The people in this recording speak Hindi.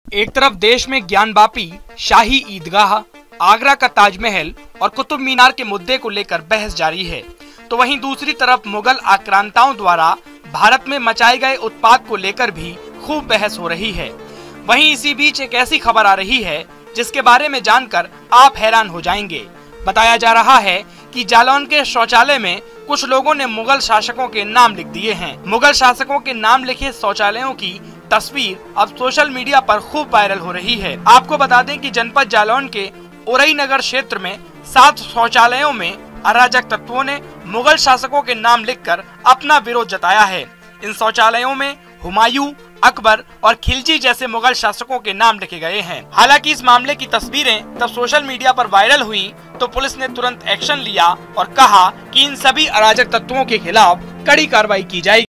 एक तरफ देश में ज्ञानवापी शाही ईदगाह, आगरा का ताजमहल और कुतुब मीनार के मुद्दे को लेकर बहस जारी है, तो वहीं दूसरी तरफ मुगल आक्रांताओं द्वारा भारत में मचाए गए उत्पात को लेकर भी खूब बहस हो रही है। वहीं इसी बीच एक ऐसी खबर आ रही है जिसके बारे में जानकर आप हैरान हो जाएंगे। बताया जा रहा है कि जालौन के शौचालय में कुछ लोगों ने मुगल शासकों के नाम लिख दिए हैं। मुगल शासकों के नाम लिखे शौचालयों की तस्वीर अब सोशल मीडिया पर खूब वायरल हो रही है। आपको बता दें कि जनपद जालौन के उरई नगर क्षेत्र में 7 शौचालयों में अराजक तत्वों ने मुगल शासकों के नाम लिखकर अपना विरोध जताया है। इन शौचालयों में हुमायूं, अकबर और खिलजी जैसे मुगल शासकों के नाम लिखे गए हैं। हालांकि इस मामले की तस्वीरें तब सोशल मीडिया पर वायरल हुई तो पुलिस ने तुरंत एक्शन लिया और कहा कि इन सभी अराजक तत्वों के खिलाफ कड़ी कार्रवाई की जाएगी।